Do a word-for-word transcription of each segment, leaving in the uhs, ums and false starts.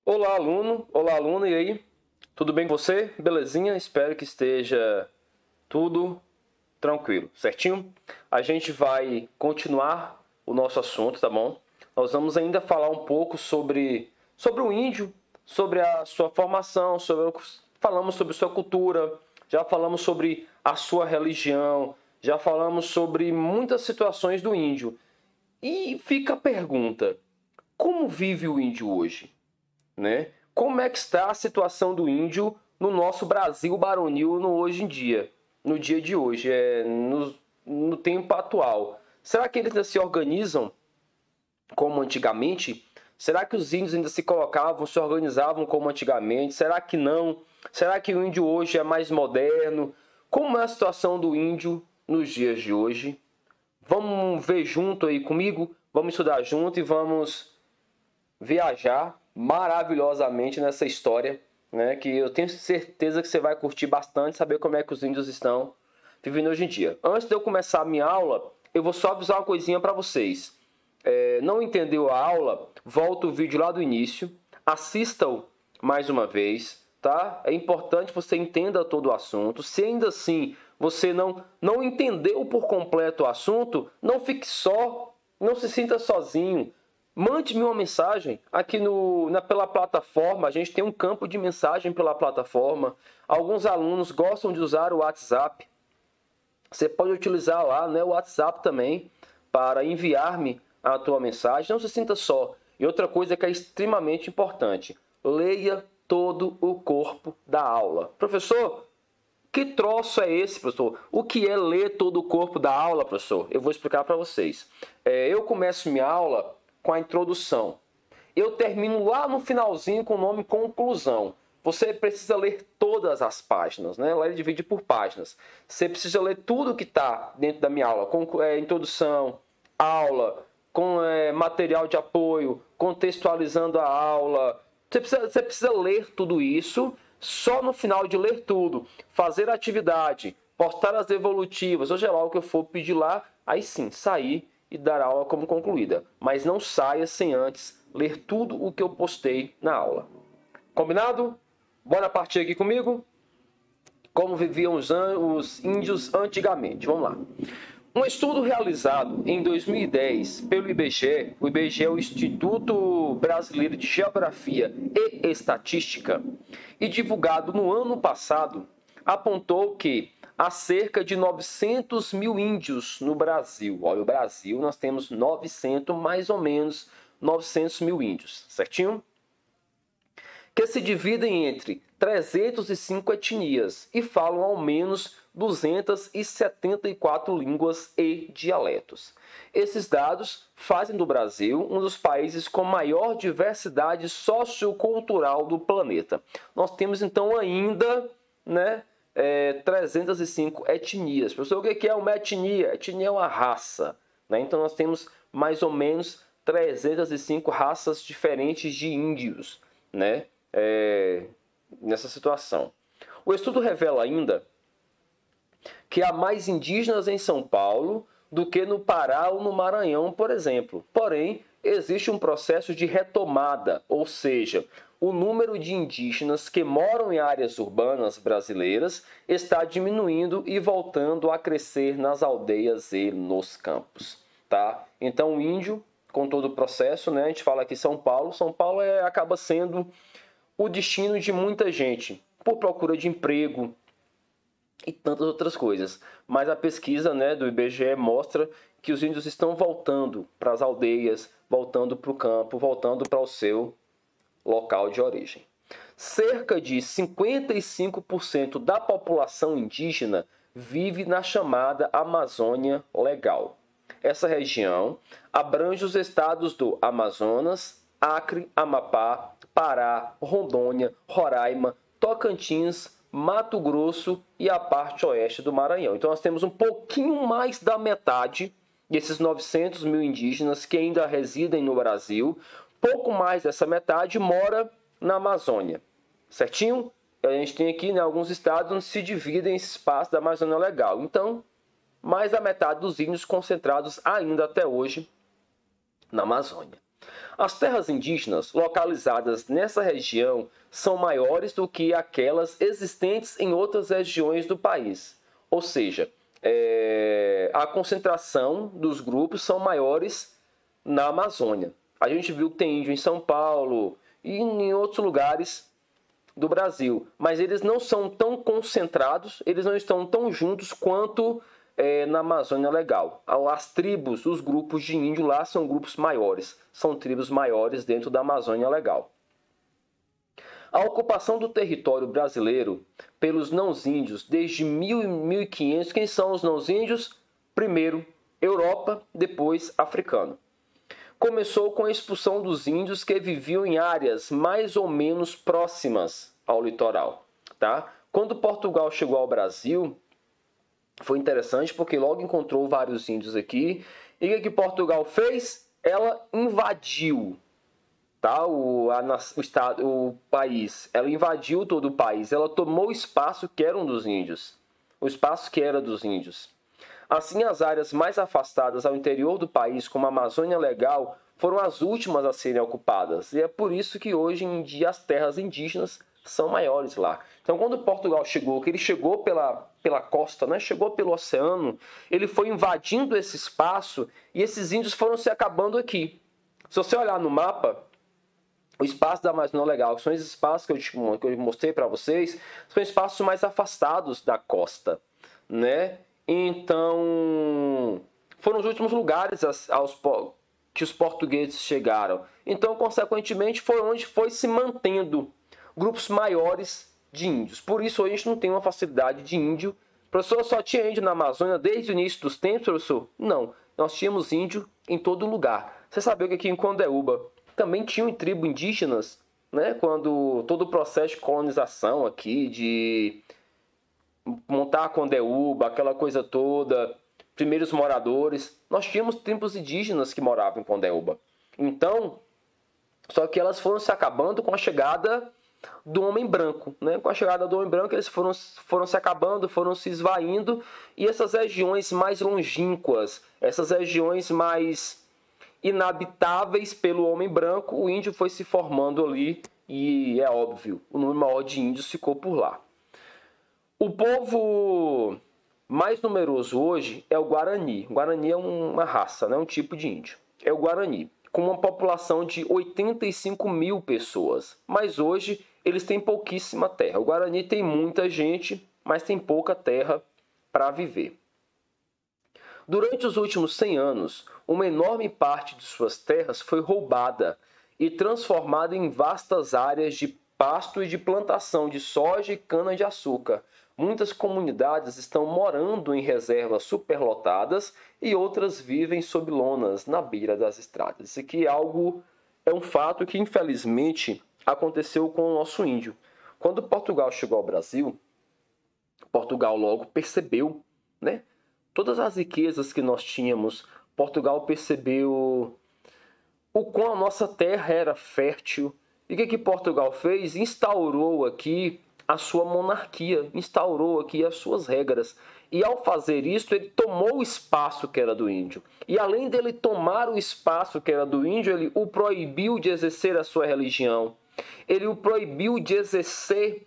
Olá, aluno. Olá, aluna. E aí? Tudo bem com você? Belezinha? Espero que esteja tudo tranquilo, certinho? A gente vai continuar o nosso assunto, tá bom? Nós vamos ainda falar um pouco sobre, sobre o índio, sobre a sua formação, sobre, falamos sobre sua cultura, já falamos sobre a sua religião, já falamos sobre muitas situações do índio. E fica a pergunta, como vive o índio hoje? Né? Como é que está a situação do índio no nosso Brasil baronil no hoje em dia, no dia de hoje, é, no, no tempo atual? Será que eles ainda se organizam como antigamente? Será que os índios ainda se colocavam, se organizavam como antigamente? Será que não? Será que o índio hoje é mais moderno? Como é a situação do índio nos dias de hoje? Vamos ver junto aí comigo? Vamos estudar junto e vamos viajar maravilhosamente nessa história, né? Que eu tenho certeza que você vai curtir bastante, saber como é que os índios estão vivendo hoje em dia. Antes de eu começar a minha aula, eu vou só avisar uma coisinha para vocês. É, não entendeu a aula? Volta o vídeo lá do início, assista-o mais uma vez, tá? É importante que você entenda todo o assunto. Se ainda assim você não, não entendeu por completo o assunto, não fique só, não se sinta sozinho. Mande-me uma mensagem aqui no, na, pela plataforma. A gente tem um campo de mensagem pela plataforma. Alguns alunos gostam de usar o WhatsApp. Você pode utilizar lá, né, o WhatsApp também para enviar-me a tua mensagem. Não se sinta só. E outra coisa que é extremamente importante. Leia todo o corpo da aula. Professor, que troço é esse, professor? O que é ler todo o corpo da aula, professor? Eu vou explicar para vocês. É, eu começo minha aula com a introdução. Eu termino lá no finalzinho com o nome conclusão. Você precisa ler todas as páginas, né? Lá ele divide por páginas. Você precisa ler tudo que está dentro da minha aula, com é, introdução, aula, com é, material de apoio, contextualizando a aula. Você precisa, você precisa ler tudo isso. Só no final de ler tudo, fazer a atividade, postar as devolutivas, ou seja lá o que eu for pedir lá, aí sim, sair e dar a aula como concluída. Mas não saia sem antes ler tudo o que eu postei na aula. Combinado? Bora partir aqui comigo? Como viviam os, os índios antigamente. Vamos lá. Um estudo realizado em dois mil e dez pelo I B G E, o I B G E é o Instituto Brasileiro de Geografia e Estatística, e divulgado no ano passado, apontou que há cerca de novecentos mil índios no Brasil. Olha, o Brasil nós temos novecentos, mais ou menos novecentos mil índios, certinho? Que se dividem entre trezentas e cinco etnias e falam ao menos duzentas e setenta e quatro línguas e dialetos. Esses dados fazem do Brasil um dos países com maior diversidade sociocultural do planeta. Nós temos então ainda, né, é, trezentas e cinco etnias. Professor, o que é uma etnia? Etnia é uma raça, né? Então nós temos mais ou menos trezentas e cinco raças diferentes de índios, né? É, nessa situação. O estudo revela ainda que há mais indígenas em São Paulo do que no Pará ou no Maranhão, por exemplo. Porém, existe um processo de retomada, ou seja, o número de indígenas que moram em áreas urbanas brasileiras está diminuindo e voltando a crescer nas aldeias e nos campos. Tá? Então, o índio, com todo o processo, né, a gente fala aqui São Paulo, São Paulo é, acaba sendo o destino de muita gente, por procura de emprego e tantas outras coisas. Mas a pesquisa, né, do I B G E mostra que os índios estão voltando para as aldeias, voltando para o campo, voltando para o seu local de origem. Cerca de cinquenta e cinco por cento da população indígena vive na chamada Amazônia Legal. Essa região abrange os estados do Amazonas, Acre, Amapá, Pará, Rondônia, Roraima, Tocantins, Mato Grosso e a parte oeste do Maranhão. Então nós temos um pouquinho mais da metade desses novecentos mil indígenas que ainda residem no Brasil. Pouco mais dessa metade mora na Amazônia, certinho? A gente tem aqui, né, alguns estados onde se dividem esse espaço da Amazônia Legal. Então, mais da metade dos índios concentrados ainda até hoje na Amazônia. As terras indígenas localizadas nessa região são maiores do que aquelas existentes em outras regiões do país. Ou seja, é, a concentração dos grupos são maiores na Amazônia. A gente viu que tem índio em São Paulo e em outros lugares do Brasil, mas eles não são tão concentrados, eles não estão tão juntos quanto é, na Amazônia Legal. As tribos, os grupos de índio lá são grupos maiores, são tribos maiores dentro da Amazônia Legal. A ocupação do território brasileiro pelos não-índios desde mil e mil e quinhentos, quem são os não-índios? Primeiro, Europa, depois africano. Começou com a expulsão dos índios que viviam em áreas mais ou menos próximas ao litoral. Tá? Quando Portugal chegou ao Brasil, foi interessante porque logo encontrou vários índios aqui. E o que, que Portugal fez? Ela invadiu, tá? o, a, o, estado, o país. Ela invadiu todo o país. Ela tomou o espaço que era um dos índios. O espaço que era dos índios. Assim, as áreas mais afastadas ao interior do país, como a Amazônia Legal, foram as últimas a serem ocupadas. E é por isso que hoje em dia as terras indígenas são maiores lá. Então, quando Portugal chegou, que ele chegou pela, pela costa, né? Chegou pelo oceano, ele foi invadindo esse espaço e esses índios foram se acabando aqui. Se você olhar no mapa, o espaço da Amazônia Legal, que são esses espaços que eu, te, que eu mostrei para vocês, são espaços mais afastados da costa, né? Então, foram os últimos lugares aos, que os portugueses chegaram. Então, consequentemente, foi onde foi se mantendo grupos maiores de índios. Por isso, hoje a gente não tem uma facilidade de índio. Professor, só tinha índio na Amazônia desde o início dos tempos, professor? Não, nós tínhamos índio em todo lugar. Você sabia que aqui em Condeúba também tinham tribo indígenas, né? Quando todo o processo de colonização aqui, de montar a Condeúba, aquela coisa toda, primeiros moradores, nós tínhamos tribos indígenas que moravam em Condeúba. Então, só que elas foram se acabando com a chegada do homem branco, né? Com a chegada do homem branco, eles foram, foram se acabando, foram se esvaindo, e essas regiões mais longínquas, essas regiões mais inabitáveis pelo homem branco, o índio foi se formando ali, e é óbvio, o número maior de índios ficou por lá. O povo mais numeroso hoje é o Guarani. O Guarani é uma raça, né? Um tipo de índio. É o Guarani, com uma população de oitenta e cinco mil pessoas. Mas hoje eles têm pouquíssima terra. O Guarani tem muita gente, mas tem pouca terra para viver. Durante os últimos cem anos, uma enorme parte de suas terras foi roubada e transformada em vastas áreas de pasto e de plantação de soja e cana-de-açúcar. Muitas comunidades estão morando em reservas superlotadas e outras vivem sob lonas na beira das estradas. Isso aqui é algo, é um fato que infelizmente aconteceu com o nosso índio. Quando Portugal chegou ao Brasil, Portugal logo percebeu, né, todas as riquezas que nós tínhamos. Portugal percebeu o quão a nossa terra era fértil. E o que, que Portugal fez? Instaurou aqui a sua monarquia, instaurou aqui as suas regras. E ao fazer isso, ele tomou o espaço que era do índio. E além dele tomar o espaço que era do índio, ele o proibiu de exercer a sua religião. Ele o proibiu de exercer,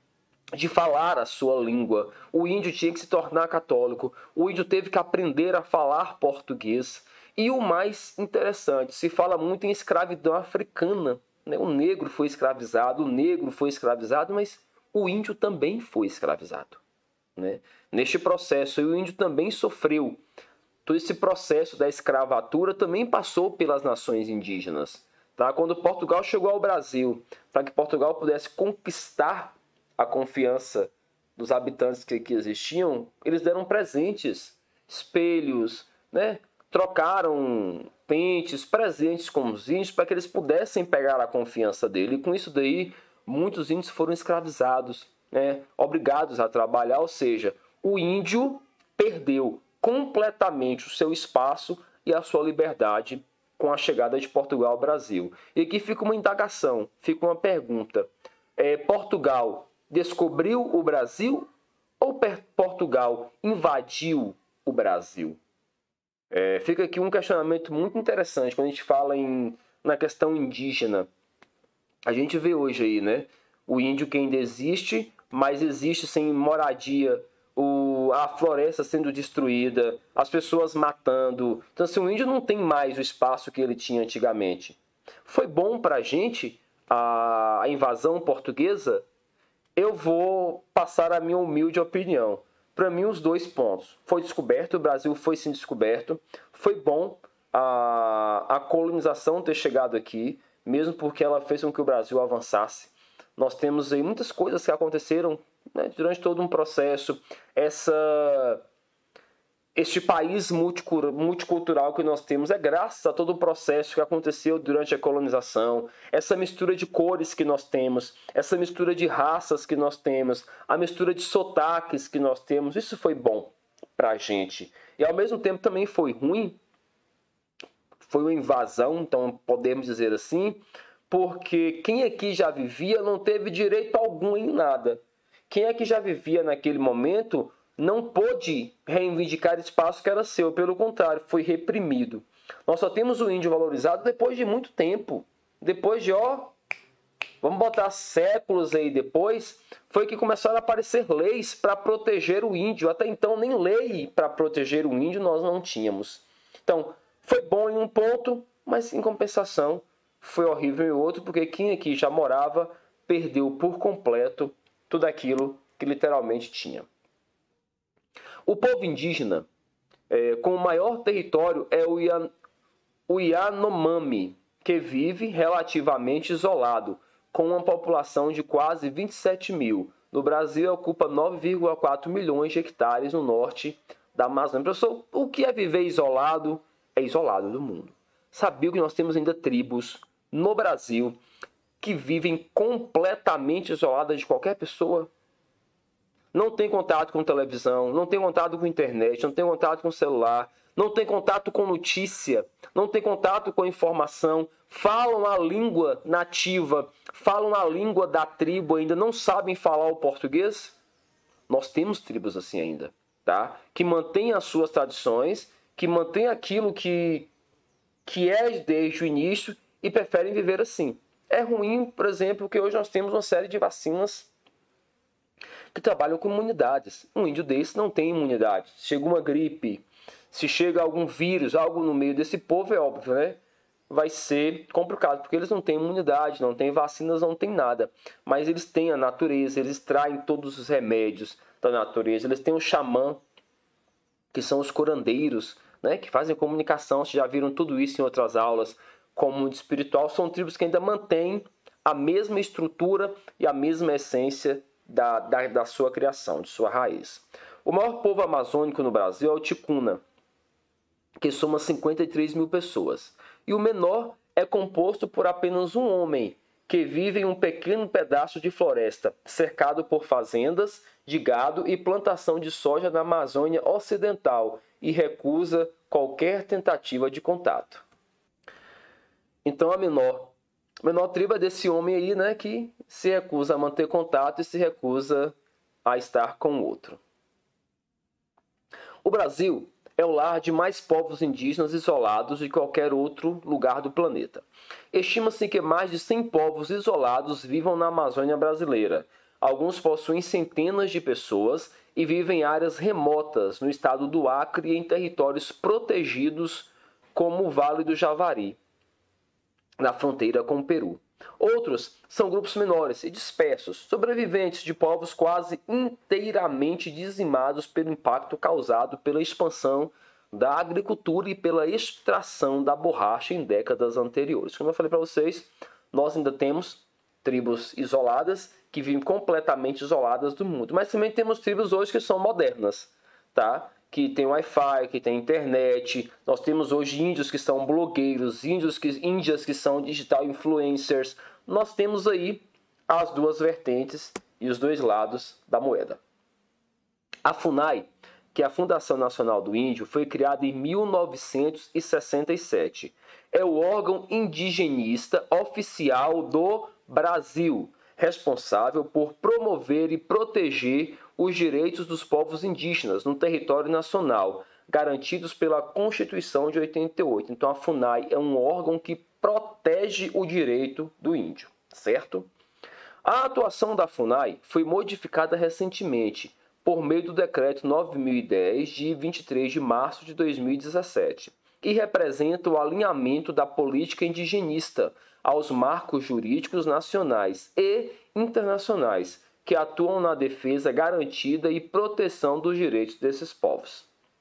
de falar a sua língua. O índio tinha que se tornar católico. O índio teve que aprender a falar português. E o mais interessante, se fala muito em escravidão africana. O negro foi escravizado, o negro foi escravizado, mas o índio também foi escravizado, né? Neste processo, o índio também sofreu. Todo esse processo da escravatura também passou pelas nações indígenas. Tá? Quando Portugal chegou ao Brasil, para que Portugal pudesse conquistar a confiança dos habitantes que aqui existiam, eles deram presentes, espelhos, né? Trocaram pentes, presentes com os índios para que eles pudessem pegar a confiança dele. E com isso daí, muitos índios foram escravizados, né? Obrigados a trabalhar, ou seja, o índio perdeu completamente o seu espaço e a sua liberdade com a chegada de Portugal ao Brasil. E aqui fica uma indagação, fica uma pergunta. É, Portugal descobriu o Brasil ou Portugal invadiu o Brasil? É, fica aqui um questionamento muito interessante quando a gente fala em na questão indígena. A gente vê hoje aí, né? O índio que ainda existe, mas existe sem moradia, o, a floresta sendo destruída, as pessoas matando. Então, assim, o índio não tem mais o espaço que ele tinha antigamente. Foi bom para a gente a invasão portuguesa? Eu vou passar a minha humilde opinião. Para mim, os dois pontos. Foi descoberto, o Brasil foi sim descoberto. Foi bom a, a colonização ter chegado aqui, mesmo porque ela fez com que o Brasil avançasse. Nós temos aí muitas coisas que aconteceram, né, durante todo um processo. Essa, este país multicultural que nós temos é graças a todo o processo que aconteceu durante a colonização. Essa mistura de cores que nós temos, essa mistura de raças que nós temos, a mistura de sotaques que nós temos, isso foi bom para a gente. E ao mesmo tempo também foi ruim, foi uma invasão, então podemos dizer assim, porque quem aqui já vivia não teve direito algum em nada. Quem aqui já vivia naquele momento não pôde reivindicar espaço que era seu, pelo contrário, foi reprimido. Nós só temos o índio valorizado depois de muito tempo. Depois de, ó, vamos botar séculos aí depois, foi que começaram a aparecer leis para proteger o índio. Até então, nem lei para proteger o índio nós não tínhamos. Então, foi bom em um ponto, mas em compensação foi horrível em outro, porque quem aqui já morava perdeu por completo tudo aquilo que literalmente tinha. O povo indígena é, com o maior território é o, Ian, o Yanomami, que vive relativamente isolado, com uma população de quase vinte e sete mil. No Brasil, ocupa nove vírgula quatro milhões de hectares no norte da Amazônia. Professor, o que é viver isolado? É isolado do mundo. Sabia que nós temos ainda tribos no Brasil que vivem completamente isoladas de qualquer pessoa? Não tem contato com televisão, não tem contato com internet, não tem contato com celular, não tem contato com notícia, não tem contato com informação, falam a língua nativa, falam a língua da tribo, ainda não sabem falar o português? Nós temos tribos assim ainda, tá? Que mantêm as suas tradições, que mantêm aquilo que, que é desde o início e preferem viver assim. É ruim, por exemplo, que hoje nós temos uma série de vacinas que trabalham com imunidades. Um índio desse não tem imunidade. Se chega uma gripe, se chega algum vírus, algo no meio desse povo, é óbvio, né? Vai ser complicado, porque eles não têm imunidade, não têm vacinas, não têm nada. Mas eles têm a natureza, eles traem todos os remédios da natureza. Eles têm o xamã, que são os curandeiros, né? Que fazem comunicação. Vocês já viram tudo isso em outras aulas. Como mundo espiritual, são tribos que ainda mantêm a mesma estrutura e a mesma essência Da, da, da sua criação, de sua raiz. O maior povo amazônico no Brasil é o Ticuna, que soma cinquenta e três mil pessoas. E o menor é composto por apenas um homem, que vive em um pequeno pedaço de floresta, cercado por fazendas de gado e plantação de soja na Amazônia Ocidental, e recusa qualquer tentativa de contato. Então a menor A menor tribo é desse homem aí, né, que se recusa a manter contato e se recusa a estar com o outro. O Brasil é o lar de mais povos indígenas isolados de qualquer outro lugar do planeta. Estima-se que mais de cem povos isolados vivam na Amazônia brasileira. Alguns possuem centenas de pessoas e vivem em áreas remotas no estado do Acre e em territórios protegidos como o Vale do Javari, na fronteira com o Peru. Outros são grupos menores e dispersos, sobreviventes de povos quase inteiramente dizimados pelo impacto causado pela expansão da agricultura e pela extração da borracha em décadas anteriores. Como eu falei para vocês, nós ainda temos tribos isoladas que vivem completamente isoladas do mundo, mas também temos tribos hoje que são modernas, tá? Que tem Wi-Fi, que tem internet. Nós temos hoje índios que são blogueiros, índios que, índias que são digital influencers. Nós temos aí as duas vertentes e os dois lados da moeda. A FUNAI, que é a Fundação Nacional do Índio, foi criada em mil novecentos e sessenta e sete. É o órgão indigenista oficial do Brasil, responsável por promover e proteger os direitos dos povos indígenas no território nacional, garantidos pela Constituição de oitenta e oito. Então a FUNAI é um órgão que protege o direito do índio, certo? A atuação da FUNAI foi modificada recentemente por meio do Decreto nove mil e dez, de vinte e três de março de dois mil e dezessete, e representa o alinhamento da política indigenista aos marcos jurídicos nacionais e internacionais que atuam na defesa garantida e proteção dos direitos desses povos.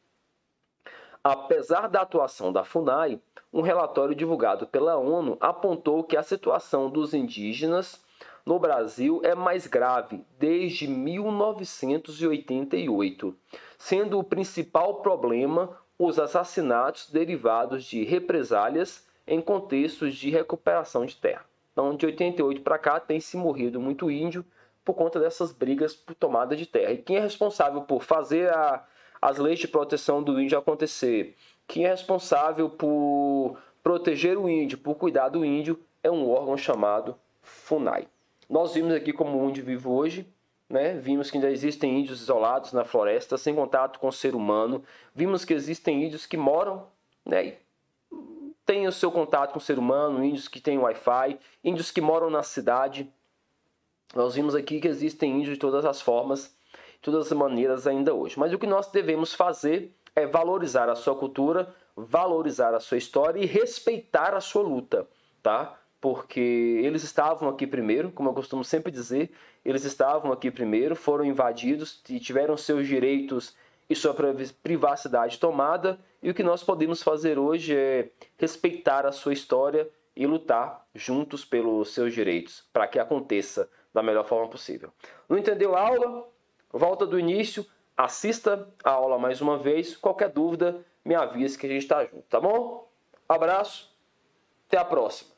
Apesar da atuação da FUNAI, um relatório divulgado pela ONU apontou que a situação dos indígenas no Brasil é mais grave desde mil novecentos e oitenta e oito, sendo o principal problema os assassinatos derivados de represálias em contextos de recuperação de terra. Então, de oitenta e oito para cá, tem se morrido muito índio por conta dessas brigas por tomada de terra. E quem é responsável por fazer a, as leis de proteção do índio acontecer, quem é responsável por proteger o índio, por cuidar do índio, é um órgão chamado FUNAI. Nós vimos aqui como o índio vive hoje, né? Vimos que ainda existem índios isolados na floresta, sem contato com o ser humano. Vimos que existem índios que moram, né, têm o seu contato com o ser humano, índios que têm Wi-Fi, índios que moram na cidade. Nós vimos aqui que existem índios de todas as formas, de todas as maneiras ainda hoje. Mas o que nós devemos fazer é valorizar a sua cultura, valorizar a sua história e respeitar a sua luta, tá? Porque eles estavam aqui primeiro, como eu costumo sempre dizer, eles estavam aqui primeiro, foram invadidos e tiveram seus direitos e sua privacidade tomada, e o que nós podemos fazer hoje é respeitar a sua história e lutar juntos pelos seus direitos, para que aconteça da melhor forma possível. Não entendeu a aula? Volta do início, assista a aula mais uma vez, qualquer dúvida me avise que a gente está junto, tá bom? Abraço, até a próxima.